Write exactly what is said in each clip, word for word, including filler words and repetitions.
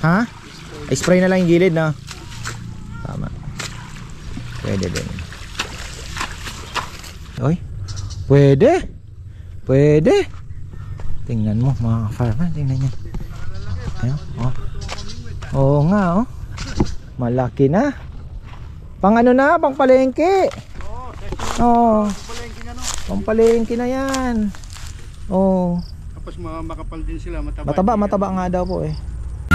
Ha? I-spray na lang yung gilid, no? Tama. Pwede din. Oy. Pwede. Pwede. Tingnan mo mga farmer, tingnan niyo. Ayun, oh. Oo nga, oh. Malaki na. Pang ano na, pang palengke. Oo. Pang palengke na yan. Oo. Tapos makapal din sila, mataba. Mataba, mataba nga daw po eh.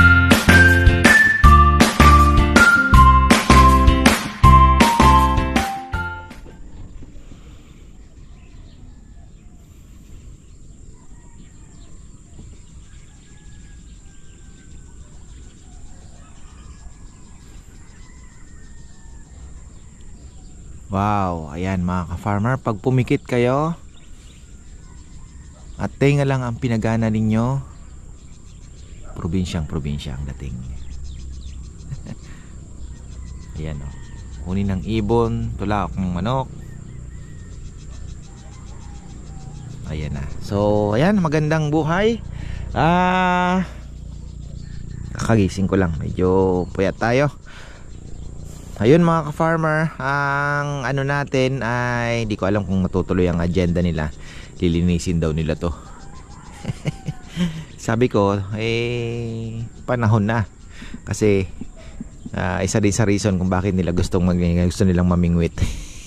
Wow, ayan mga ka-farmer, pag pumikit kayo at tenga lang ang pinagana ninyo, probinsyang probinsya ang dating. Ayan o, kunin ng ibon, tulak ng manok. Ayan na. So, ayan, magandang buhay. Ah, kakagising ko lang, medyo puyat tayo. Ayun mga ka-farmer, ang ano natin ay hindi ko alam kung matutuloy ang agenda nila. Lilinisin daw nila to. Sabi ko, eh panahon na. Kasi uh, isa din sa reason kung bakit nila gustong mag gusto nilang mamingwit.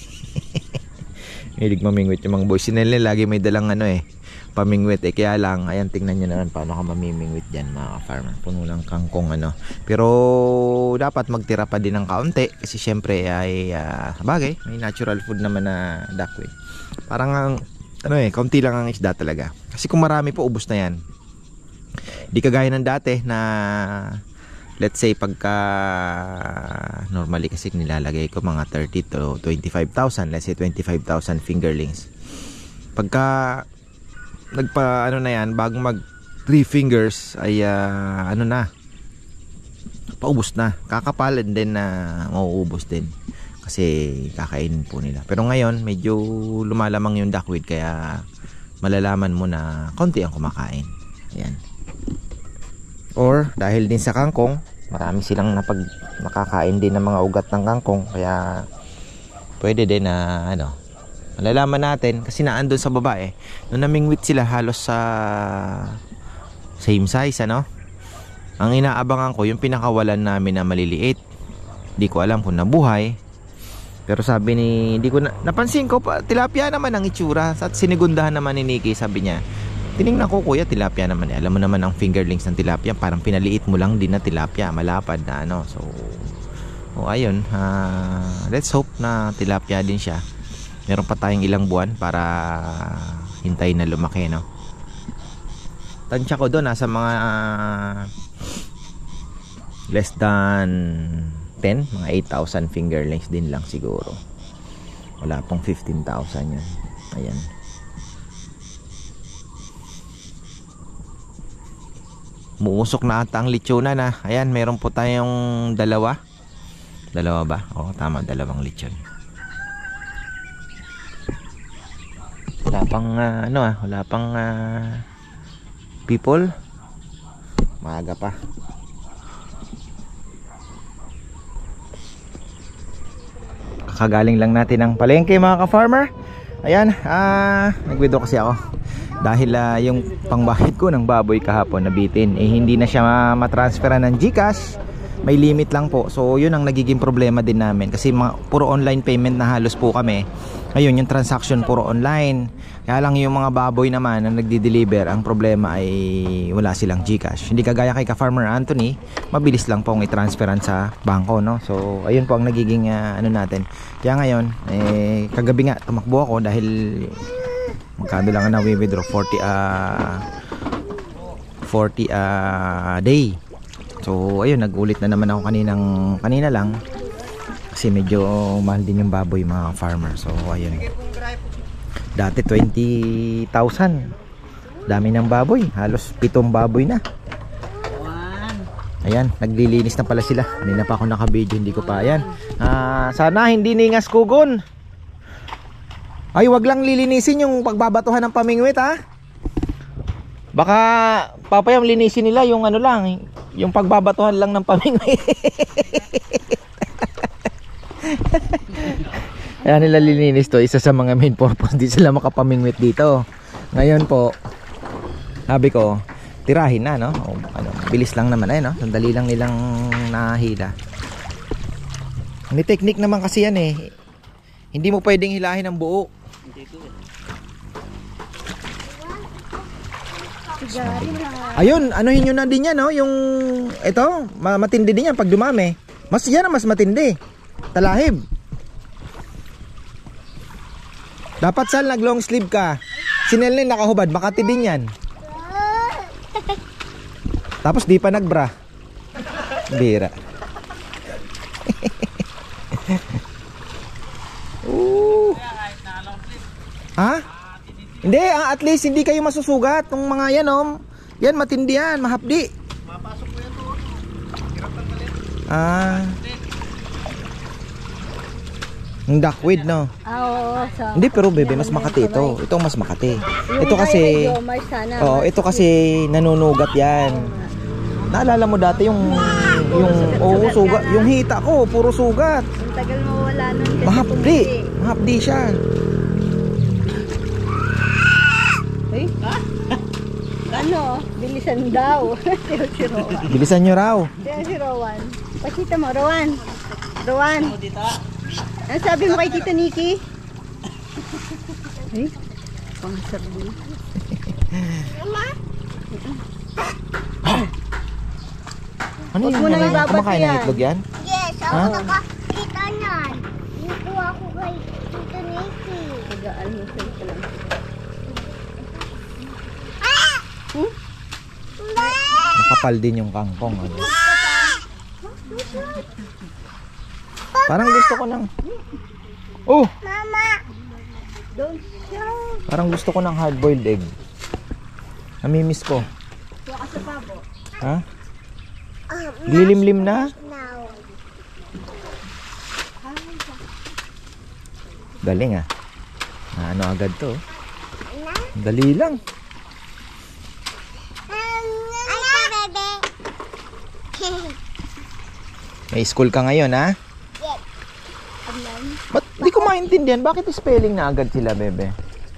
Hilig mamingwit yung mga boys nila, lagi may dalang ano eh, pamingwit eh. Kaya lang, ayan, tingnan nyo naman paano ka mamimingwit dyan mga farmer. Puno ng kangkong ano. Pero dapat magtira pa din ng kaunti kasi syempre ay uh, bagay, may natural food naman na duckweed. Parang ang ano eh, kaunti lang ang isda talaga. Kasi kung marami po, ubos na yan. Di kagaya ng dati na let's say pagka normally kasi nilalagay ko mga thirty to twenty-five thousand, let's say twenty-five thousand fingerlings. Pagka nagpa ano na yan, bago mag three fingers ay uh, ano na, paubos na, kakapalin din na mauubos din kasi kakainin po nila. Pero ngayon medyo lumalamang yung duckweed kaya malalaman mo na konti ang kumakain. Ayan. Or dahil din sa kangkong, marami silang napag nakakain din ng mga ugat ng kangkong kaya pwede din na ano, malalaman natin kasi naandun sa baba eh. Nung namingwit sila halos sa same size ano. Ang inaabangan ko yung pinakawalan namin na maliliit. Hindi ko alam kung nabuhay. Pero sabi ni, hindi ko na, napansin ko pa, tilapia naman ang itsura. At sinigundahan naman ni Nikki, sabi niya, tinignan ko kuya, tilapia naman eh. Alam mo naman ang fingerlings ng tilapia, parang pinaliit mo lang din na tilapia, malapad na ano. So, oh ayun, uh, let's hope na tilapia din siya. Meron pa tayong ilang buwan para hintayin na lumaki, no? Tansya ko doon, nasa mga uh, less than ten, mga eight thousand fingerlings din lang siguro. Wala pong fifteen thousand yan. Ayan. Muusok na ata ang lechonan na. Ayan, meron po tayong dalawa. Dalawa ba? Oo, tama, dalawang lechon. Wala pang uh, ano ah, wala pang uh, people. Maaga pa. Kakagaling lang natin ng palengke mga ka-farmer. Ayan, ah, nag-withdraw kasi ako dahil uh, yung pangbahid ko ng baboy kahapon nabitin, eh hindi na siya matransferan ng GCash. May limit lang po. So yun ang nagiging problema din namin kasi mga, puro online payment na halos po kami. Ngayon yung transaction puro online. Kaya lang yung mga baboy naman na nagdi-deliver, ang problema ay wala silang GCash. Hindi kagaya kay ka-Farmer Anthony, mabilis lang pong i-transferan sa bangko, no? So ayun po ang nagiging uh, ano natin. Kaya ngayon, eh, kagabi nga tumakbo ako dahil magkano lang na withdraw, forty uh, forty a uh, day. So ayun, nagulit na naman ako kaninang kanina lang kasi medyo mahal din yung baboy mga farmer. So ayun, dati twenty thousand, dami ng baboy, halos pitong baboy na. Ayan, naglilinis na pala sila. Hindi na pa ako naka-video, hindi ko pa. Ayan, uh, sana hindi ningas kugon. Ay, wag lang lilinisin yung pagbabatuhan ng pamingwit ha. Baka papayam linisin nila yung ano lang, Yung pagbabatuhan lang ng pamingwit. Kaya nila lininis to. Isa sa mga main purpose. Di sila makapamingwit dito. Ngayon po, sabi ko, tirahin na, no? O, ano, bilis lang naman, ay, no? Sandali lang nilang nahila. May technique naman kasi yan, eh. Hindi mo pwedeng hilahin ang buo. Ayun, anuhin nyo na din yan, no? Yung, ito, matindi din yan pag dumami. Mas yan ang mas matindi. Talahib. Dapat sal, nag long sleeve ka. Si Nelly nakahubad, makati din yan. Tapos di pa nagbra. Bira. uh. Ha? Hindi, at least hindi kayo masusugat ng mga yan, oh. Yan, matindi yan, mahapdi. Mapasok mo yan doon. Hirap tanggalin. Ah. Ang duckweed, no? Ah, oo. So, hindi, pero bebe, mas makati ito. Ito mas makati. yung Ito kasi, sana, oh, ito kasi nanunugat yan. Naalala mo dati yung, yung, oh, sugat, yung hita ko, puro sugat. ang tagal mo wala nun. kasi Mahapdi. tumuli. Mahapdi siya. Uy, ano? Bilisan daw. Siya si Rowan. Bilisan nyo raw. Siya si Rowan. Pakita mo, Rowan. Rowan. Ano sabi mo kay Tita Nikki? Ay, pang-sabi. Ano Huwag yun? mo nang Ano yun? ibabati Kumakain ng yan. itlog yan? Yes, ako Ha? nakakita niyan. Nakuha ko kay Tito Nicky. Tagaan mo sa ito lang. Hmm? Makapal din yung kangkong. Ano? Parang gusto ko ng... Oh! Mama! Don't show. Parang gusto ko ng hard-boiled egg. Namimiss ko. Huwag ka sa pabo. Ha? Um, Lilimlim na? now. Galing ah. Na ano agad to. Dali lang. Ay, bebe. May school ka ngayon ha? Yes. Ba't di ko maintindihan? Bakit spelling na agad sila, bebe?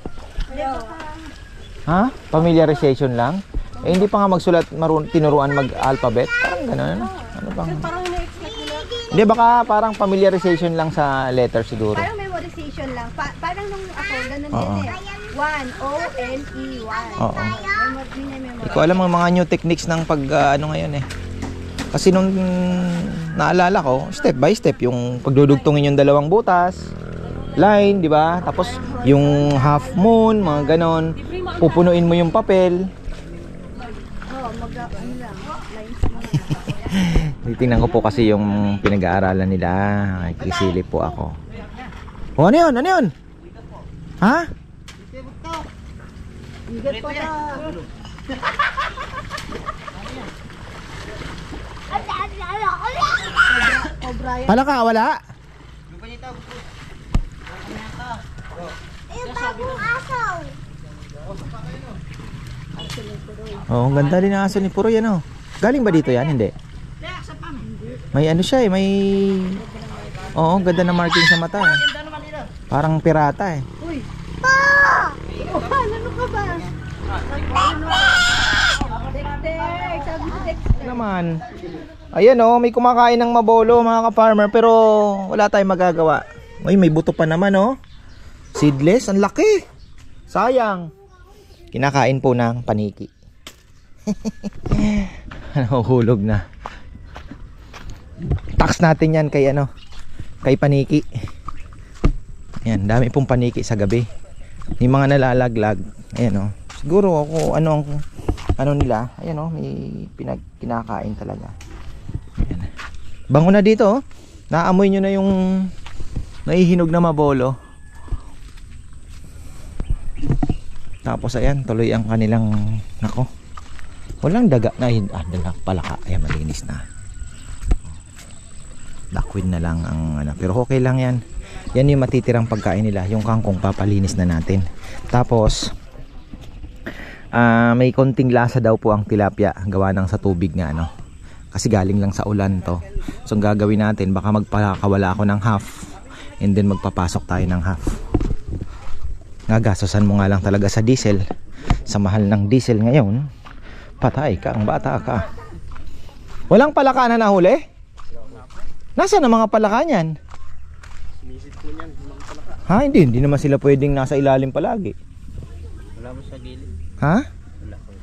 Ha? Familiarization lang? Eh hindi pa nga magsulat, marun tinuruan mag-alphabet? Parang gano'n ano? Ano bang? Parang na-expect nila. Hindi, baka parang familiarization lang sa letter siguro. Parang memorization lang. Pa parang nung ako, ganun Oo. din eh. One, O N E, one. Oo. Memorize. Hindi ko alam ang mga new techniques ng pag uh, ano ngayon eh. Kasi nung naalala ko, step by step, yung pagdudugtungin yung dalawang butas, line, di ba? Tapos yung half moon, mga ganon. Pupunuin mo yung papel. Oh, mag ano lang, lines mo. Titingnan ko po kasi yung pinag-aaralan nila. Kikisilip po ako. O, ano yun? Ano yun? Ha? Bigat pa ka. Oh, Brian. Pala ka, wala? Yung bagong asaw. Oo, ang ganda din ang aso ni Puro yan, oh. Galing ba dito yan? Hindi. May ano siya eh, may... Oo, ganda na marking sa mata eh. Parang pirata eh. Uy. Pa! Oh, ano ka ba? Dexter! Sabi si Dexter. Ano naman? Ayan oh, may kumakain ng mabolo mga ka-farmer pero wala tayong magagawa. Uy, may buto pa naman oh. Seedless, ang laki. Sayang. Kinakain po ng paniki. Nahuhulog na. Tax natin yan kay ano, kay paniki. Ayan, dami pong paniki sa gabi. Yung mga nalalaglag. Ayan oh. Siguro ako ano ang ano nila. Ayan oh, may pinag kinakain talaga. Ayan. Bango na dito oh. Naamoy nyo na yung naihinog na mabolo. Tapos ayan, tuloy ang kanilang nako. Walang daga na ah, daga palaka. Ayan, malinis na. Duckweed na lang ang ano, pero okay lang yan. Yan yung matitirang pagkain nila. Yung kangkong papalinis na natin. Tapos uh, may konting lasa daw po ang tilapia gawa ng sa tubig nga ano. Kasi galing lang sa ulan to. So ang gagawin natin, baka magpakawala ako ng half and then magpapasok tayo ng half. Ngagasosan mo nga lang talaga sa diesel. Sa mahal ng diesel ngayon, patay ka, ang bata ka. Walang palaka na nahuli? Nasaan ang mga palaka niyan? Sinisid po niyan, mga palaka. Ha? Hindi, hindi naman sila pwedeng nasa ilalim palagi. Wala mo sa gilid. Ha? Wala ko.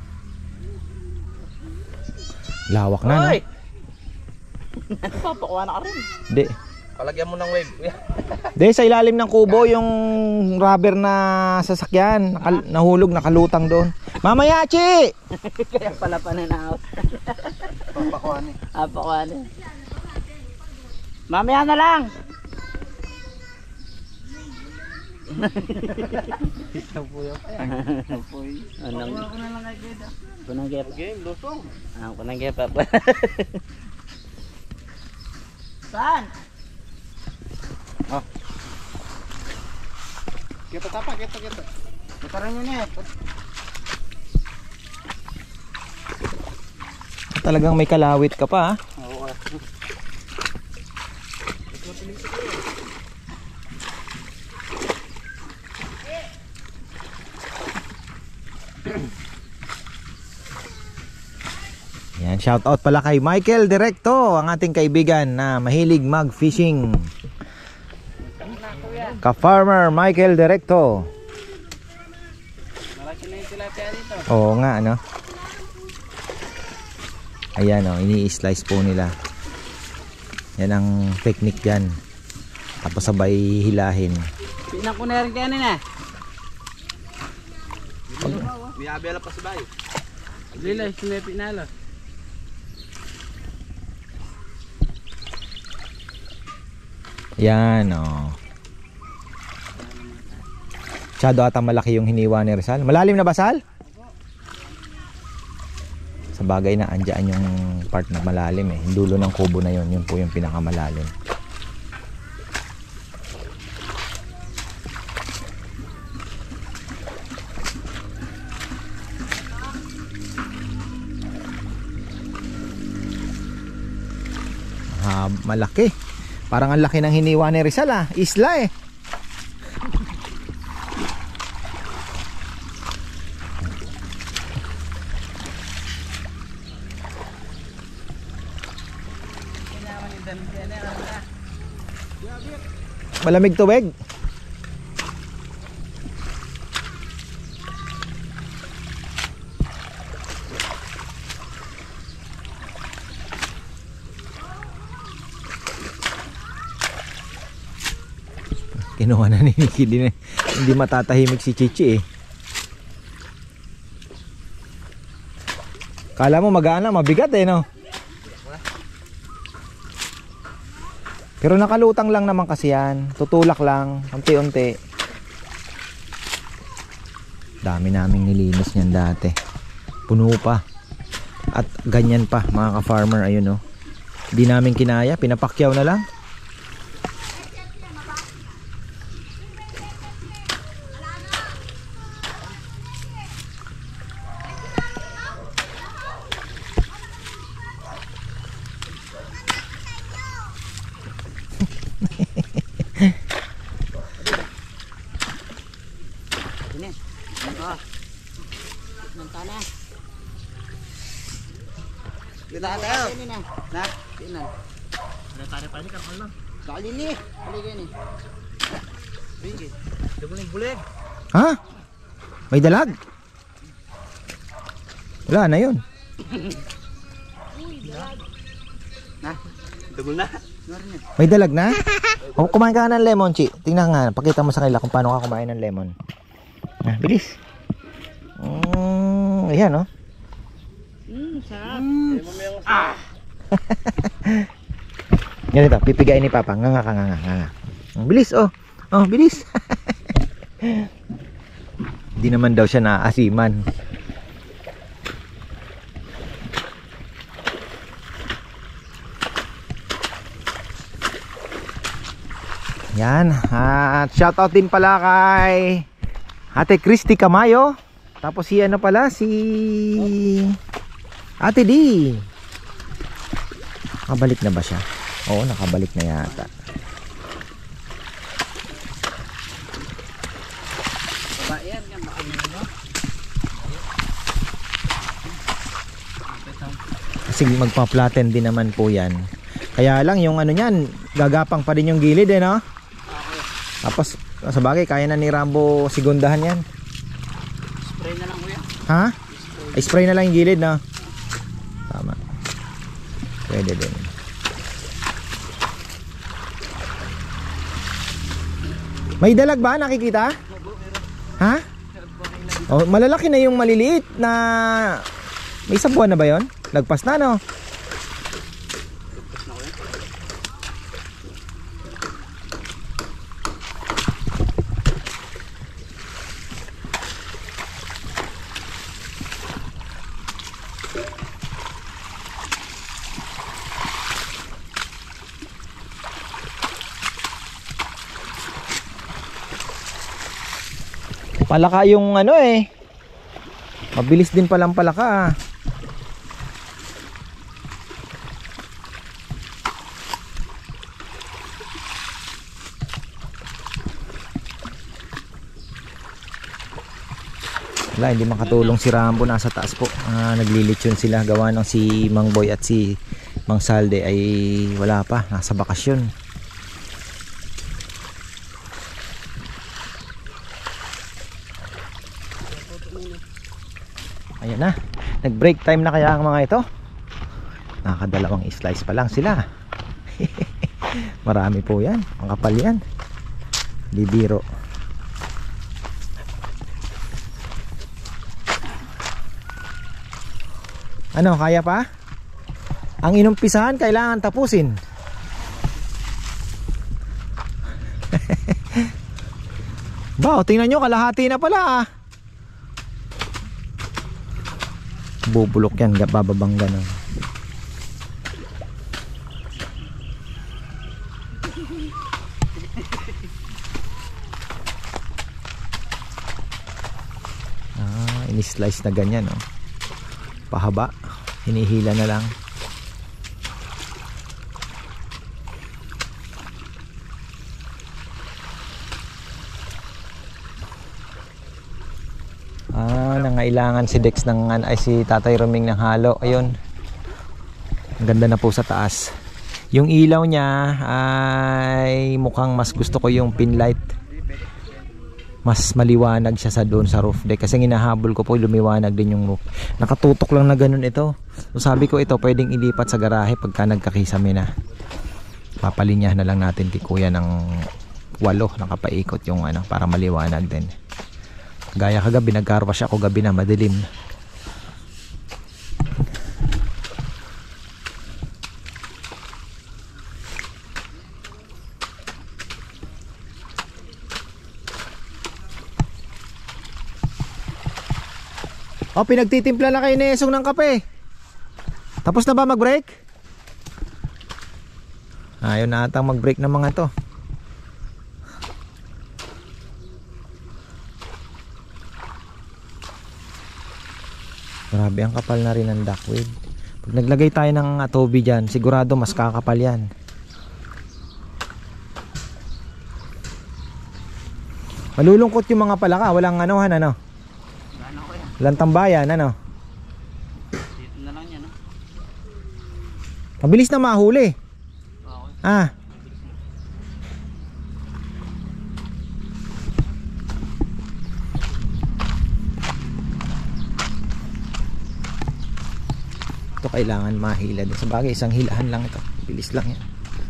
Lawak na, no? Papakuha na ka rin. Hindi. Palagyan mo ng wave. Hindi, sa ilalim ng kubo yung rubber na sasakyan. Nakal- nahulog, nakalutang doon. Mamaya, Chi! Kaya pala pananaw. Papakuha ni. Apakuha na. Mamaya na lang. Ikaw po yun. Anong? Kunang gep. Game, lusong. Ah, kunang gep pa. Saan? Kita tapa, kita kita. Bakaran nyo na. Talagang may kalawit ka pa, ha? Oo. Yan, shout out pala kay Michael Directo, ang ating kaibigan na mahilig mag-fishing. Ka-farmer Michael Directo. Malaki na yung tilapia dito. Oo nga, ano? Ayan, oh, ini-slice po nila. Yan ang technique yan. Tapos sabay hilahin. Pinang ko na rin kaya nina. May abela pa si Bayo. Lila, sinepi nalo. Yan, oh. Masyado ata malaki yung hiniwa ni Rizal. Malalim na ba, Sal? Sa bagay na andyan yung part na malalim eh. Yung dulo ng kubo na yun, yun po yung pinakamalalim. Ah, malaki. Parang ang laki ng hiniwa ni Rizal, ah. Isla eh. Malamig tubig. Kinuha na ni Nikki din eh. Hindi matatahimik si Chichi eh. Kala mo magaan na, mabigat eh, no? Pero nakalutang lang naman kasi yan. Tutulak lang, unti-unti. Dami naming nilinis niyan dati. Puno pa. At ganyan pa, mga ka-farmer, ayun, no? Hindi namin kinaya, pinapakyaw na lang. Kita tayo. Na, tinan. Ada tarik pa ni kapal lang. Kali ni. Kali gini. Ringgit. Bulig-bulig. Ha? May dalag? Wala na yun. Na, Dugol na. May dalag na? O, kumain ka ng lemon, Chi. Tingnan nga, pakita mo sa kanila kung paano ka kumain ng lemon. Ah, bilis. Mm, ayan, no? Hmm, sarap. Ah. Ganito, pipigain ni Papa. Nga nga ka, nga nga, nga nga. Ang bilis, oh. Oh, bilis. Hindi naman daw siya naaasiman. Yan. At shoutout din pala kay Ate Christy Camayo. Tapos si ano pala, si Ate D. Nakabalik na ba siya? Oo, nakabalik na yata. Baba yan, yan, baka yun, no? Kasi magpa-flatten din naman po yan. Kaya lang yung ano niyan, gagapang pa rin yung gilid eh, no? Tapos sa bagay kaya na ni Rambo segundahan yan. Spray na lang kuya. Ha? Ay, spray na lang yung gilid, no? Tama. Pwede din. May dalag ba? Nakikita? Ha? Oh, malalaki na yung maliliit na... May isang buwan na ba yun? Lagpas na, no? Palaka yung ano eh. Mabilis din palang palaka ah. Wala, hindi makatulong si Rambo, nasa taas po. Ah, naglilitsyon sila, gawa ng si Mang Boy at si Mang Salde ay wala pa, nasa bakasyon. Ayan na, nag break time na kaya ang mga ito. Nakakadalawang slice pa lang sila. Marami po yan, ang kapal yan. Di biro. Ano, kaya pa? Ang inumpisahan kailangan tapusin. Ba, tingnan nyo, kalahati na pala ah. Bubulok yan, bababang gano'n. Ah, ini-slice na ganyan, no? Pahaba, hinihila na lang. Ah, nangailangan si Dex ng ay si Tatay Roming ng halo. Ayun. Ang ganda na po sa taas. Yung ilaw niya ay mukhang mas gusto ko yung pin light. Mas maliwanag siya sa doon sa roof deck kasi hinahabol ko po lumiwanag din yung roof. Nakatutok lang na ganun ito. So sabi ko ito pwedeng ilipat sa garahe pagka nagkakisame na. Papalinyahan na lang natin kay Kuya ng walo nakapaikot yung ano para maliwanag din. Gaya kagabi nagkarwash ako gabi na madilim. Oh, pinagtitimpla na kayo ni Esong ng kape. Tapos na ba mag-break? Ayaw na atang mag-break ng mga to. Grabe, ang kapal na rin ng duckweed. Pag naglagay tayo ng atobi dyan, sigurado mas kakapal yan. Malulungkot yung mga palaka. Walang anuhan, ano? Walang tambayan, ano? Dito na lang yan, no? Mabilis na mahuli. Okay. Ah. Ito kailangan mahila din. Sa bagay, isang hilahan lang ito. Bilis lang yan.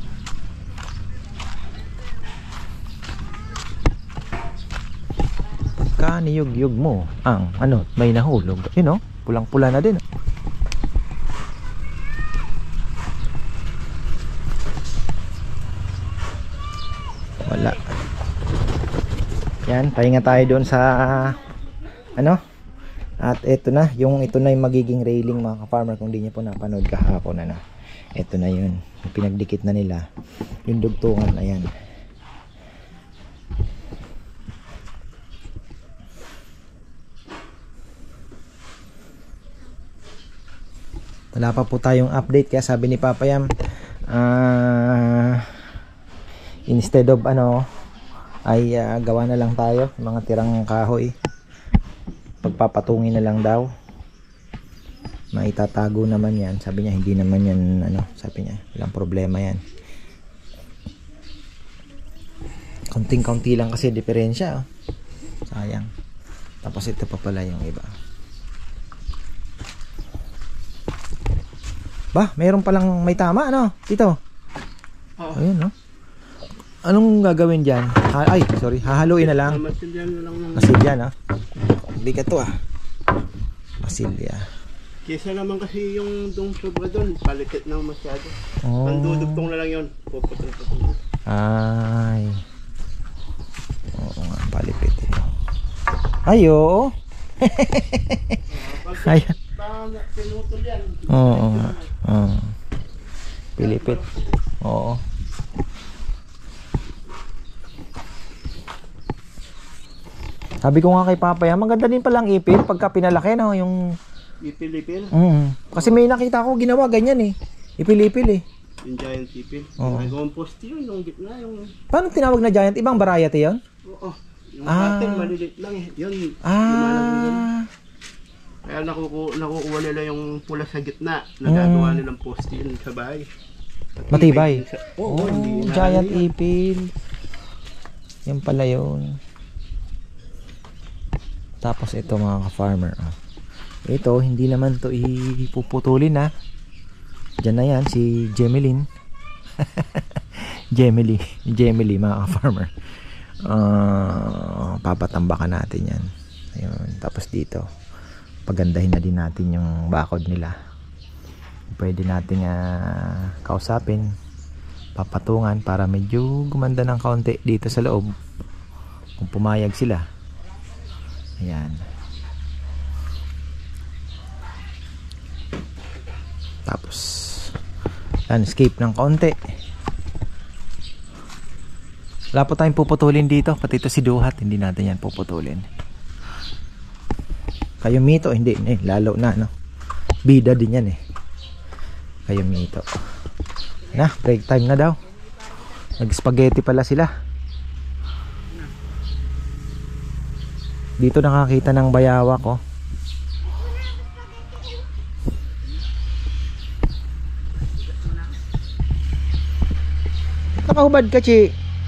Pagka niyug-yug mo ang ano, may nahulog. Yun o, pulang-pula na din. Wala. Yan, pahinga tayo doon sa ano. At ito na, yung ito na yung magiging railing mga ka-farmer kung di niyo po napanood kahapon ano. Ito na yun, yung pinagdikit na nila. Yung dugtungan, ayan. Wala pa po tayong update kaya sabi ni Papa Yam, Ah, instead of ano ay uh, gawa na lang tayo mga tirang kahoy, pagpapatungin na lang daw, maitatago naman yan. Sabi niya hindi naman yan ano, sabi niya walang problema yan, konting kaunti lang kasi diferensya oh. Sayang. Tapos ito pa pala yung iba. Ba, mayroon palang may tama ano dito. Oh. Ayun no. Anong gagawin dyan? Ha ay, sorry. Hahaluin na lang. Masilya na lang. Masilya na. Hindi ka to ah. Masilya. Kesa naman kasi yung dung sobra doon, palikit na masyado. Oh. Ang dudugtong na lang yun. Puputol-putol. Ay. Oo nga, palipit eh. Ay, oo. Ayan. Pinutol yan. Oo nga. Oo. Pilipit. Oo. Sabi ko nga kay Papa yan, maganda din palang ipil pagka pinalaki no, yung Ipil-ipil? Mm. Kasi may nakita ko ginawa ganyan eh. Ipil-ipil eh. Yung giant ipil. Oo. Yung gawang poste yun, yung gitna, yung... Paano tinawag na giant? Ibang variety yun? Oo. Yung Ah. pattern, maliliit lang eh. Yun, lumalang yun. Ah. Kaya nakuku nakukuha nila yung pula sa gitna. Nagagawa nilang poste yun sa bahay. At Matibay. sa- Oo, Oh, hindi na- giant ano yun. ipil. Yan pala yun. Tapos ito mga ka-farmer. Ah. Ito, hindi naman to ipuputulin ha. Diyan na yan, si Jemeline. Gemily. Gemily mga ka-farmer. Uh, papatambakan natin yan. Ayun. Tapos dito, pagandahin na din natin yung bakod nila. Pwede nating uh, kausapin, papatungan para medyo gumanda ng kaunti dito sa loob. Kung pumayag sila. Ayan. Tapos landscape ng kaunti. Wala po tayong puputulin dito. Pati ito si Duhat, hindi natin yan puputulin. Kayo Mito, hindi. Eh, lalo na no? Bida din yan eh. Kayo Mito. Na, break time na daw. Nag-spaghetti pala sila. Dito nakakita ng bayawak oh. Nakahubad ka, Chi.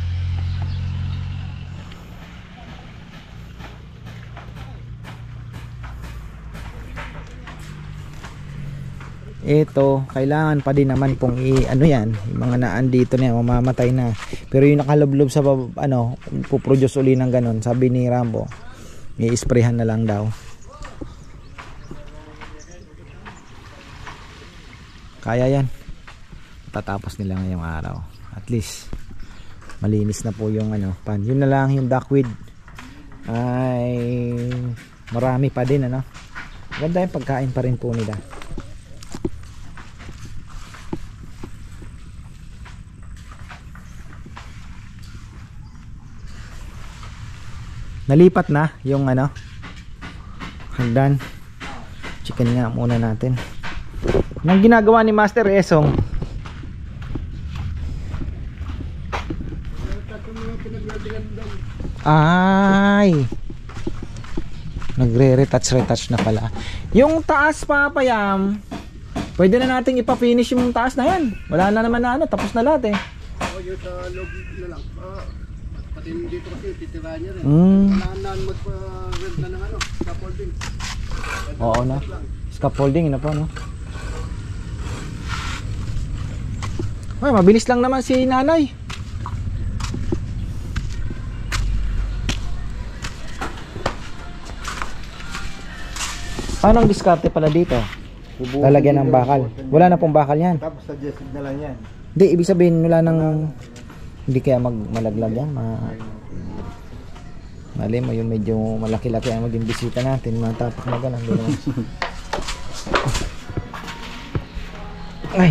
Ito, kailangan pa din naman pong i ano yan, yung mga naan dito na yan, mamamatay na. Pero yung nakalublob sa ano, puproduce uli ng ganon, sabi ni Rambo, i-sprayhan na lang daw. Kaya yan. Tatapos nila ngayong araw. At least malinis na po yung ano, pan. Yun na lang yung duckweed. Ay marami pa din ano. Ganda yung pagkain pa rin po nila. Nalipat na yung ano hagdan. Chicken nga muna natin. Anong ginagawa ni Master Esong? Ay, nagre-retouch-retouch na pala. Yung taas pa payam, pwede na nating ipa-finish yung taas na yan. Wala na naman na ano, tapos na lahat eh. Oo, yung sa loob na lang. Ah, pati dito kasi titirahan niya rin. Mm. Kailangan magpa-rent na ng ano, scaffolding. Oo na. Scaffolding na po no. Ay, mabilis lang naman si nanay. Paano ang diskarte pala dito? Lalagyan ng bakal. Wala na pong bakal yan. Tapos suggested na lang yan. Hindi, ibig sabihin wala nang hindi kaya mag malaglag yan. Ma Mali mo yung medyo malaki-laki ang maging bisita natin. Matapak na ganun. Ay.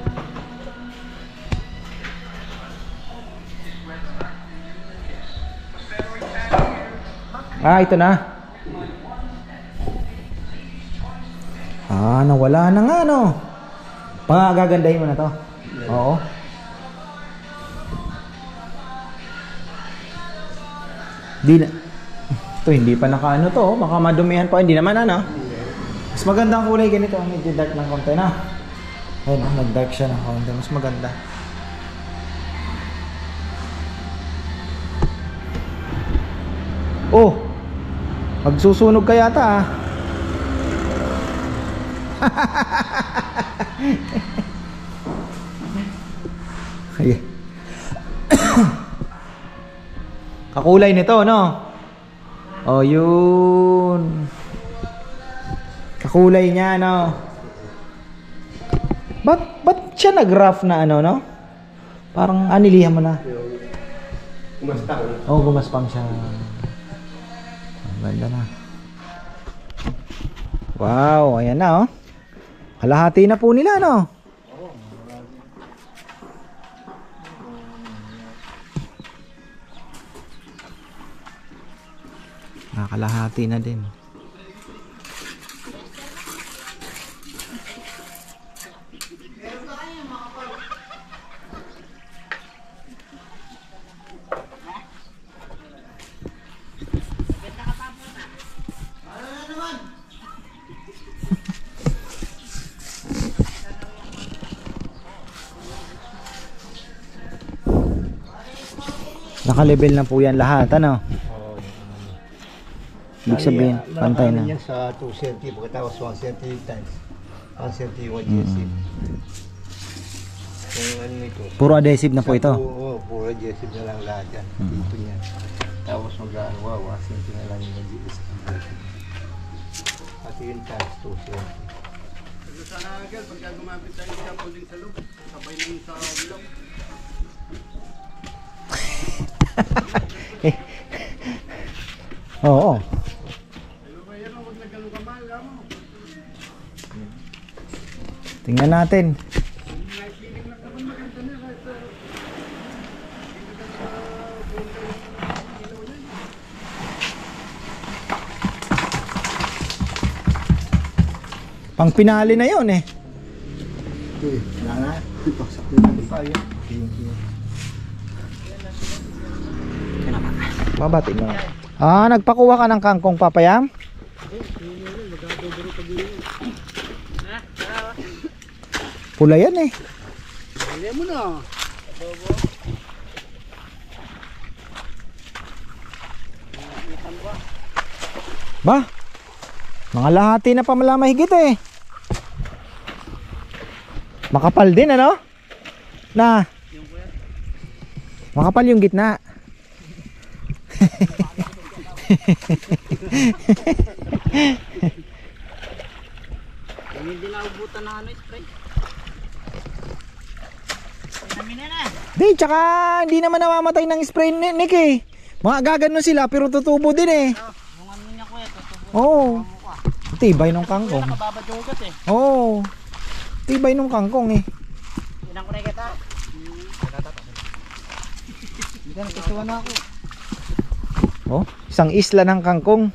Ah, ito na. Ah, nawala na nga no. Pagagagandahin mo na to. Oo. Di na. Ito, hindi pa nakaano to. Oh. Baka madumihan pa. Hindi naman ano. Mas maganda ang kulay ganito. Medyo dark ng konti na. Ayun, oh, nag-dark siya ng konti. Mas maganda. Oh! Magsusunog ka yata ah. Ay. Kakulay nito, no? Oh, yun. Kakulay niya, no? Ba't, ba't siya nag-rough na ano, no? Parang anilihan mo na. Kumastang. Oh, gumaspang siya. Ganda na. Wow, ayan na, oh. Kalahati na po nila, no? Nakakalahati na din. Naka-level na po yan lahat, ano? Ibig sabihin, pantay na. Yan sa two centi, pagkatapos one centi times one centi one adhesive. Kung ano ito. Puro adhesive na po ito. Oo, puro adhesive na lang lahat yan. Dito niyan. Tapos mag-ano, wow, one centi na lang yung adhesive. At yun times two centi. Sana agad, pagka gumamit tayo ng scaffolding sa loob, sabay na yung sa bilog. Eh. Oo. Tingnan natin. Pang pinali na yon eh. Okay, wala na. Pasakit natin tayo. Babati mo. Ah, nagpakuha ka ng kangkong papayam? Pula yan eh. Hali mo na. Ba? Mga lahati na pa mala mahigit eh. Makapal din ano? Na. Makapal yung gitna. Hindi na ubutan na ano spray. Di, tsaka hindi naman namamatay ng spray ni Nick eh. Mga gagano sila pero tutubo din eh. Yung ano niya kuya, tutubo. Oo. Tibay nung kangkong. Nakababad yung ugat eh. Oo. Tibay nung kangkong eh. Inang ko na kita. Hindi ka nakisuwa na ako. Oh, isang isla ng kangkong.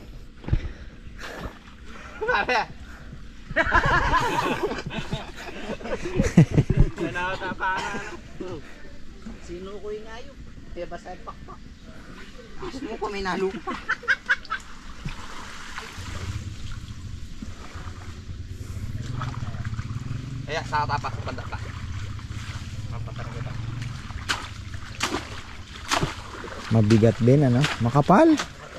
Sino ko yung ngayon? Kaya basta yung pakpak. Gusto mo pa may nalupa. Kaya sa tapak sa pandaka. Mabigat din ano, makapal.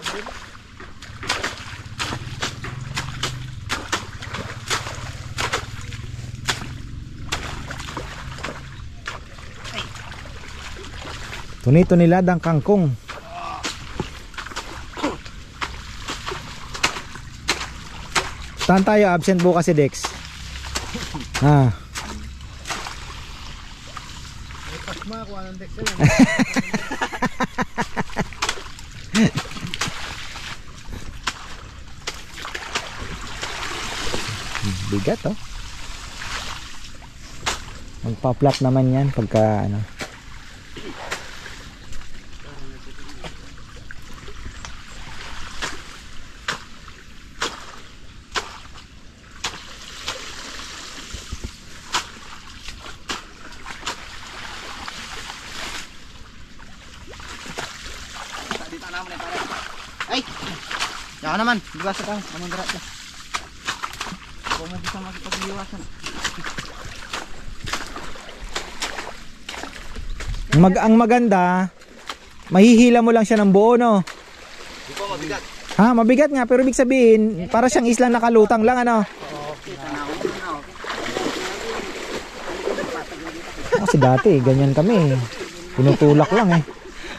Tunito nila dang kangkong. Saan tayo? Absent bukas si Dex. Ah. Pasma ko anong Dex yan. Bigat oh. Magpa-flat naman yan pagka ano. naman eh, pare. Ay! Yaka naman, biwasa tayo, kamang darat ka. Kung mo bisa makipag-iwasan. Mag ang maganda, mahihila mo lang siya ng buo, no? Di ba mabigat? Ha, mabigat nga, pero ibig sabihin, para siyang isla nakalutang lang, ano? Kasi dati, ganyan kami. Pinutulak lang eh.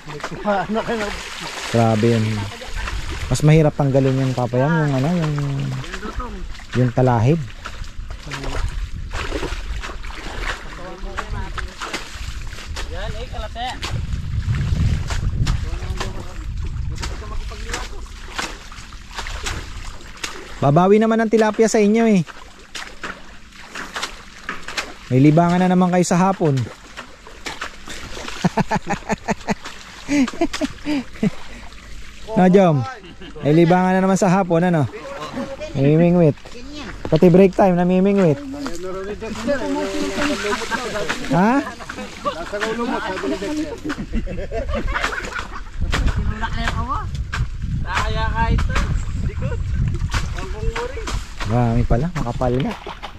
Grabe yun. Mas mahirap tanggalin yung papayam, yung ano, yung yung talahib. Yan, eh, kalate. Babawi naman ang tilapia sa inyo eh. May libangan na naman kayo sa hapon. No, Jom? May libangan na naman sa hapon, ano? Namimingwit. Pati break time, namimingwit. Ha? Sinulak na yung kawa. Kaya ka ito. Likod. Ang muri. Marami pala, makapal na.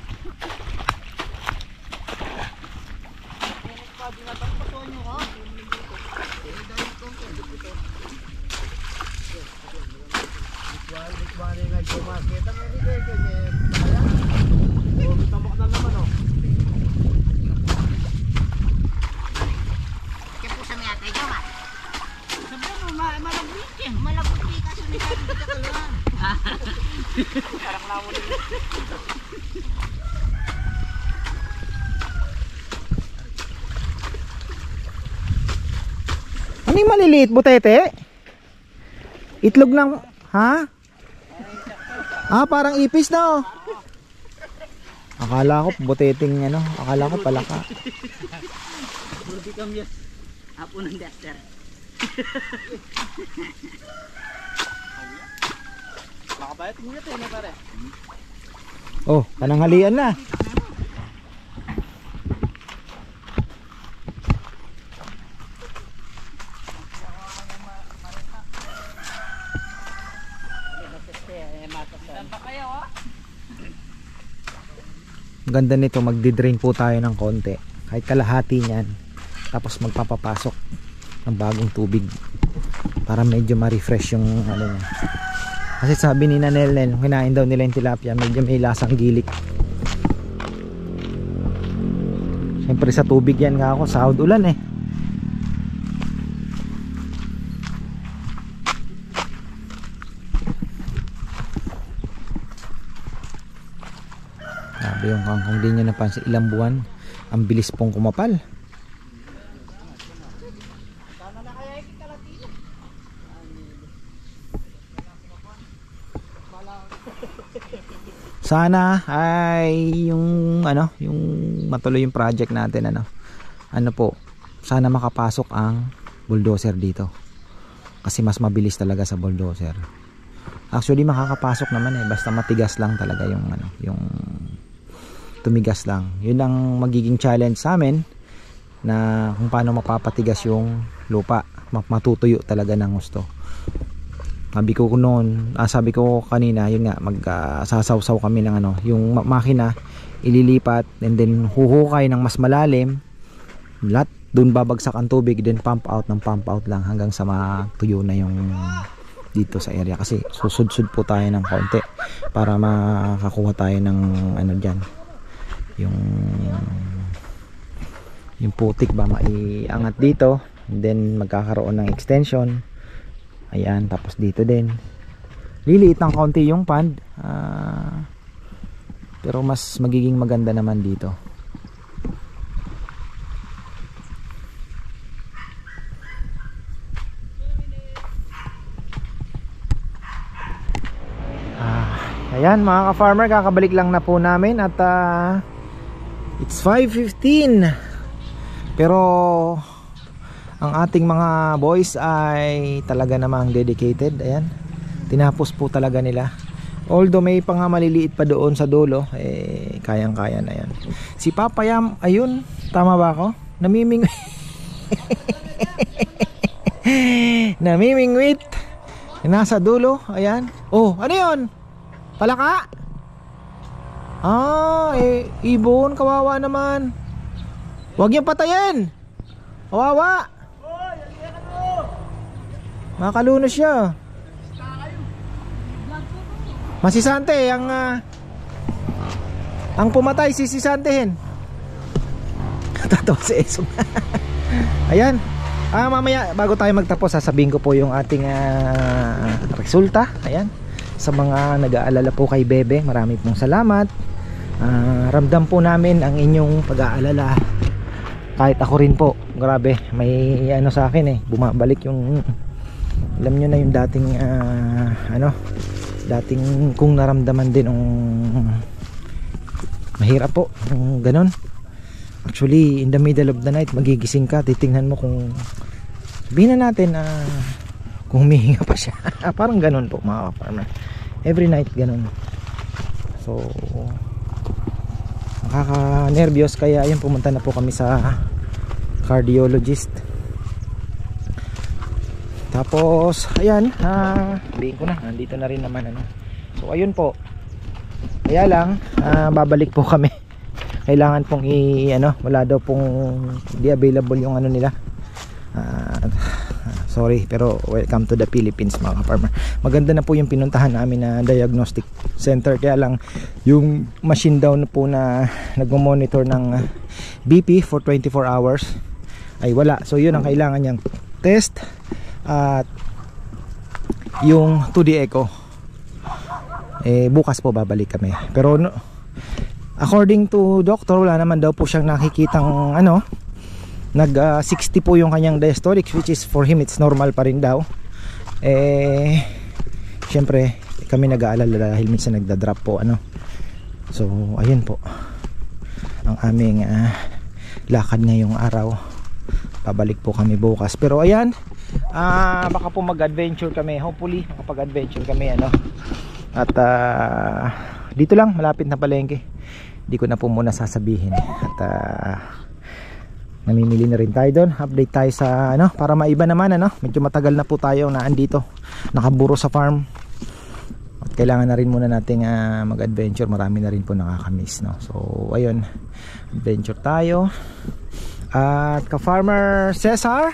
Ano yung maliliit, butete? Itlog ng... Ha? Ah, parang ipis na oh. Akala ko buteting ano, akala ko palaka. Will become yes. Hapon ng duster. Makabayat mo ito eh, pare. Oh, pananghalian na. Ang ganda nito, magdi-drain po tayo ng konti. Kahit kalahati niyan. Tapos magpapapasok ng bagong tubig para medyo ma-refresh yung ano niya. Kasi sabi ni Nanel, kinain daw nila yung tilapia, medyo may lasang gilik. Siyempre sa tubig yan nga ako, sahod ulan eh. Sabi yung kangkong din nyo napansin, ilang buwan ang bilis pong kumapal. Sana ay yung ano, yung matuloy yung project natin, ano. Ano po, sana makapasok ang bulldozer dito. Kasi mas mabilis talaga sa bulldozer. Actually makakapasok naman eh, basta matigas lang talaga yung ano, yung tumigas lang. Yun ang magiging challenge sa amin, na kung paano mapapatigas yung lupa, matutuyo talaga ng gusto. Sabi ko noon, ah, sabi ko kanina, yun nga, mag-sasawsaw uh, kami ng ano, yung makina, ililipat, and then huhukay ng mas malalim, lahat doon babagsak ang tubig, then pump out ng pump out lang hanggang sa matuyo na yung dito sa area. Kasi susud-sud po tayo ng konti para makakuha tayo ng ano dyan, yung yung putik ba maiangat dito, and then magkakaroon ng extension. Ayan, tapos dito din liliit ng konti yung pond, uh, pero mas magiging maganda naman dito. ah, ayan mga ka-farmer, kakabalik lang na po namin at uh, it's five fifteen, pero ang ating mga boys ay talaga namang dedicated. Ayan, tinapos po talaga nila. Although may pang maliliit pa doon sa dulo, eh kayang kaya na yan. Si Papayam, ayun, tama ba ako? Namiming namimingwit Nasa dulo, ayan. Oh, ano yun? Palaka? Ah, eh, ibon, kawawa naman. Huwag niyang patayin. Kawawa. Makalunos siya. Masisante ang uh, ang pumatay sisisantehin. Tatawa si Esong. Ayan. Ah, mamaya bago tayo magtapos sasabihin ko po yung ating uh, resulta. Ayan. Sa mga nag-aalala po kay Bebe, marami pong salamat. Uh, ramdam po namin ang inyong pag-aalala. Kahit ako rin po, grabe, may ano sa akin eh, bumabalik yung, alam nyo na yung dating uh, ano, dating kung naramdaman din ng mahirap po, yung ganun. Actually, in the middle of the night, magigising ka, titingnan mo kung, sabihin na natin na uh, kung humihinga pa siya. Parang ganun po mga farmer. Every night ganun. So nakaka-nervyos, kaya ayun, pumunta na po kami sa cardiologist. Tapos ayan, ah, sabihin ko na, nandito na rin naman ano. So ayun po. Kaya lang, ah, babalik po kami. Kailangan pong i ano, wala daw pong di available yung ano nila. Uh, sorry, pero welcome to the Philippines mga farmer. Maganda na po yung pinuntahan namin na diagnostic center, kaya lang yung machine daw na po na nagmo-monitor ng B P for twenty-four hours ay wala. So yun ang kailangan niyang test at yung two D echo. Eh bukas po babalik kami. Pero no, according to doctor, wala naman daw po siyang nakikitang ano, nag uh, sixty po yung kanyang diastolic, which is for him it's normal pa rin daw. Eh syempre kami nag-aalala dahil minsan nagda-drop po ano. So ayun po ang aming uh, lakad ngayong araw. Pabalik po kami bukas. Pero ayan, uh, baka po mag-adventure kami. Hopefully makapag-adventure kami ano. At uh, dito lang malapit na palengke. Hindi ko na po muna sasabihin. At uh, namimili na rin tayo doon. Update tayo sa ano, para maiba naman ano. Medyo matagal na po tayo na andito, nakaburo sa farm. At kailangan na rin muna nating uh, mag-adventure. Marami na rin po nakakamiss no. So ayun, adventure tayo. At ka-farmer Cesar,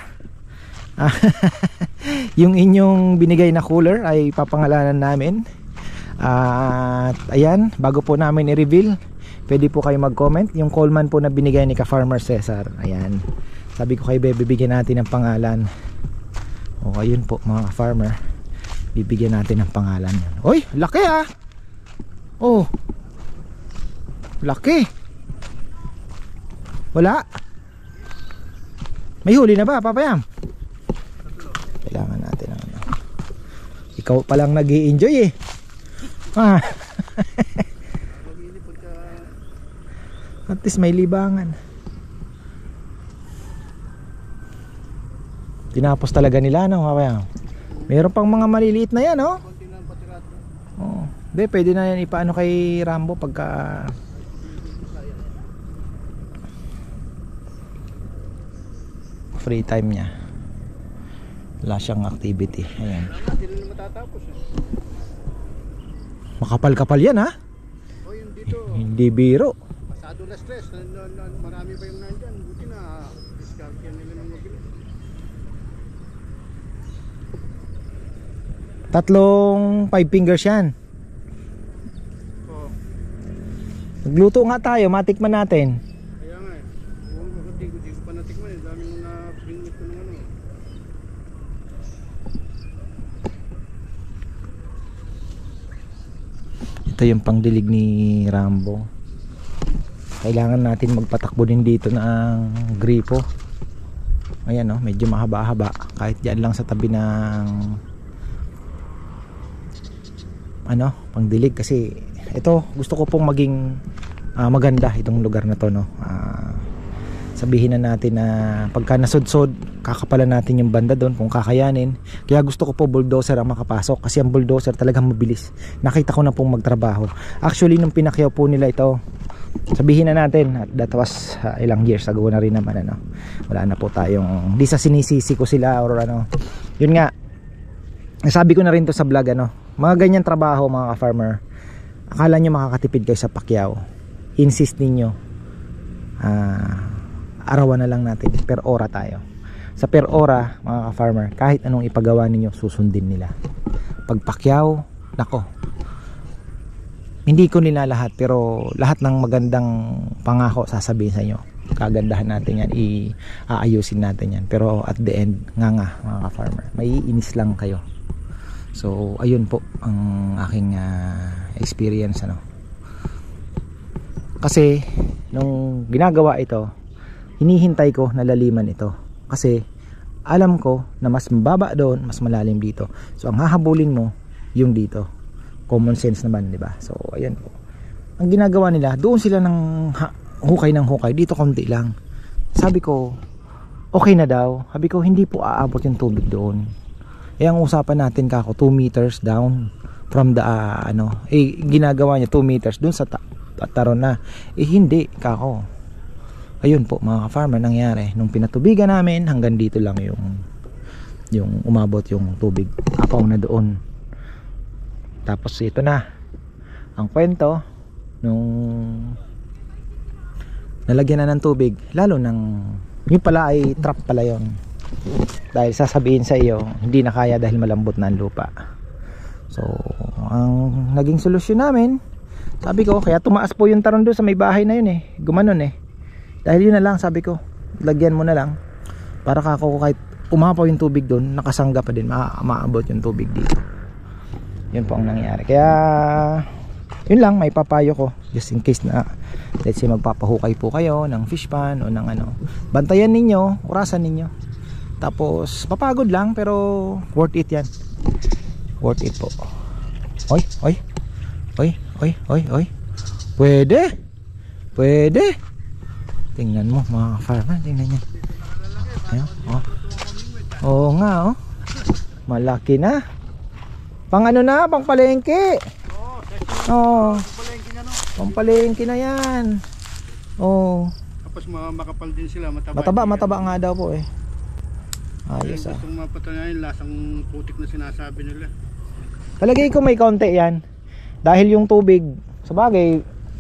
yung inyong binigay na cooler ay papangalanan namin. At ayan, bago po namin i-reveal, pwede po kayo mag-comment yung Coleman po na binigay ni ka-farmer Cesar. Ayan, sabi ko kay Bebe, bibigyan natin ng pangalan. O ayun po mga ka-farmer, bibigyan natin ng pangalan. Oy, laki ah. Oh, laki. Wala. May huli na ba, Papayam? Kailangan natin ng ano. Ikaw palang nag-i-enjoy eh. Ah. At least may libangan. Tinapos talaga nila no, Papayam. Meron pang mga maliliit na yan, no? Oh, de, pwede na yan ipaano kay Rambo pagka free time niya. Wala siyang activity. Ayan. Makapal-kapal yan ha? O yung dito, Hindi biro. pasado na stress. Marami pa yung nandyan. Buti na discount yan nila ng mabilis. Tatlong five fingers yan. Oo. Nagluto nga tayo, matikman natin. Kaya nga eh. Huwag ko, di ko, di ko pa natikman eh. Dami mo na bringit ko ng ano eh. Ito yung pangdilig ni Rambo. Kailangan natin magpatakbo din dito ng gripo. Ayan oh, medyo mahaba-haba. Kahit dyan lang sa tabi ng ano, pangdilig. Kasi ito, gusto ko pong maging uh, maganda itong lugar na to no. uh, Sabihin na natin na pagka nasudsod, kakapalan natin yung banda doon kung kakayanin. Kaya gusto ko po bulldozer ang makapasok, kasi ang bulldozer talagang mabilis. Nakita ko na pong magtrabaho. Actually nung pinakyaw po nila ito, sabihin na natin, that was uh, ilang years ago na rin naman ano. Wala na po tayong, di sa sinisisi ko sila or ano. Yun nga, Sabi ko na rin to sa vlog, ano, mga ganyan trabaho mga ka-farmer, akala nyo makakatipid kayo sa pakyaw, insist ninyo, uh, arawan na lang natin, per ora tayo. Sa per ora mga ka-farmer, kahit anong ipagawa ninyo, susundin nila. Pag pakyaw, nako, hindi ko nilalahat, pero lahat ng magandang pangako sasabihin sa inyo, kagandahan natin yan, i-aayusin natin yan. Pero at the end, nga nga mga ka-farmer, may iinis lang kayo. So ayun po ang aking uh, experience, ano. Kasi nung ginagawa ito, hinihintay ko na laliman ito, kasi alam ko na mas mababa doon, mas malalim dito. So ang hahabulin mo yung dito. Common sense naman, di ba? So ayun po. Ang ginagawa nila, doon sila ng hukay ng hukay, dito konti lang. Sabi ko, okay na daw. Sabi ko, hindi po aabot yung tubig doon. Eh ang usapan natin kako, two meters down from the uh, ano, eh ginagawa niya two meters doon sa ta taron na. Eh hindi kako. Ayun po mga ka-farmer, nangyari nung pinatubigan namin, hanggang dito lang yung yung umabot yung tubig, apaw na doon. Tapos ito na ang kwento, nung nalagyan na ng tubig, lalo ng yung pala ay trap pala yon. Dahil sasabihin sa iyo, hindi na kaya dahil malambot na ang lupa. So ang naging solusyon namin, sabi ko, kaya tumaas po yung taron doon sa may bahay na yun eh, gumanon eh. Dahil yun na lang, sabi ko, lagyan mo na lang para kako kahit umapaw yung tubig doon, nakasangga pa din, ma maabot yung tubig dito. Yun po ang nangyari. Kaya yun lang, may papayo ko, just in case na let's say magpapahukay po kayo ng fish pan o ng ano, bantayan ninyo, orasan ninyo. Tapos papagod lang, pero worth it yan, worth it po. Oy, oy, oy, oy, oy, oy, pwede, pwede. Tingnan mo mga farmer, tingnan nyo. Ayun, oh. Oo nga, oh. Malaki na. Pang ano na, pang palengke. Oh, pang palengke na yan. Oh. Tapos makapal din sila, mataba. Mataba, mataba nga daw po eh. Ayos ah. Gustong mapatunayan, lasang putik na sinasabi nila. Palagay ko may kaunti yan. Dahil yung tubig, sa bagay,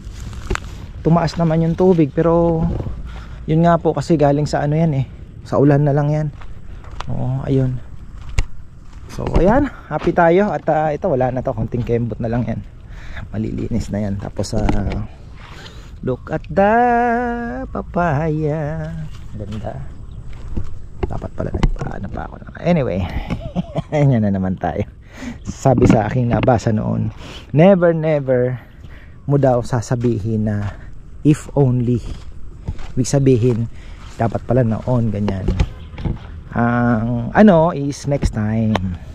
tumaas naman yung tubig, pero yun nga po kasi galing sa ano yan eh, sa ulan na lang yan. Oo, ayun. So ayan, happy tayo. At uh, ito wala na to, konting kembot na lang yan, malilinis na yan. Tapos uh, look at the papaya, ganda. Dapat pala nagpaano pa ako na. Anyway, yan na naman tayo. Sabi sa aking nabasa noon, never never mo daw sasabihin na if only. Ibig sabihin, dapat pala noon, ganyan. Ang ano is next time.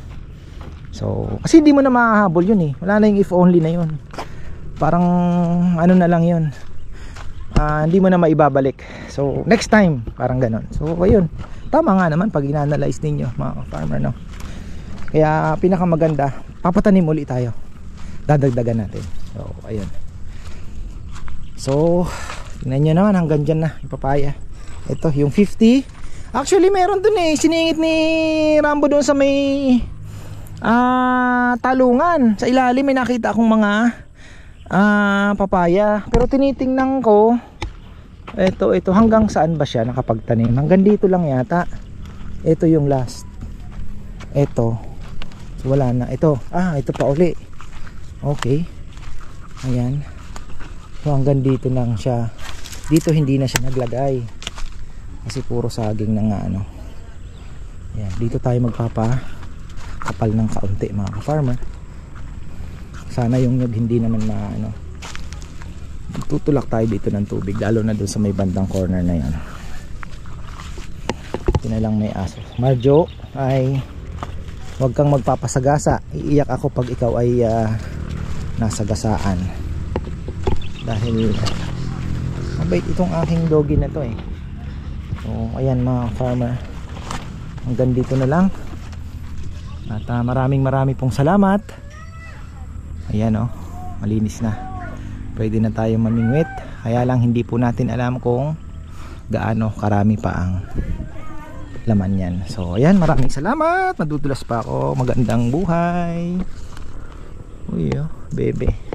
So, kasi hindi mo na mahahabol yun eh. Wala na yung if only na yun. Parang ano na lang yun. Uh, hindi mo na maibabalik. So, next time, parang ganon. So, ayun. Tama nga naman pag ina-analyze ninyo mga farmer, no? Kaya pinakamaganda, papatanim ulit tayo. Dadagdagan natin. So, ayun. So, tingnan nyo naman, hanggang dyan na yung papaya. Ito, yung fifty. Actually, meron dun eh. Siningit ni Rambo dun sa may uh, talungan. Sa ilalim may nakita akong mga uh, papaya. Pero tinitingnan ko, ito, ito, hanggang saan ba siya nakapagtanim? Hanggang dito lang yata. Ito yung last. Ito. So, wala na. Ito. Ah, ito pa uli. Okay. Ayan. So, hanggang dito lang siya. Dito hindi na siya naglagay. Kasi puro saging na nga, ano. Ayan. Dito tayo magpapa kapal ng kaunti, mga ka-farmer. Sana yung nyug hindi naman ma, ano, tutulak tayo dito ng tubig, lalo na doon sa may bandang corner na yan. Ito na lang may aso. Marjo, ay huwag kang magpapasagasa. Iiyak ako pag ikaw ay uh, nasagasaan. Dahil mabait itong aking doggy na to eh. So ayan mga farmer, hanggang dito na lang. At uh, maraming maraming pong salamat. Ayan oh, malinis na. Pwede na tayo mamingwit. Kaya lang hindi po natin alam kung gaano karami pa ang laman yan. So ayan, maraming salamat. Madudulas pa ako. Magandang buhay. Uy, oh, bebe.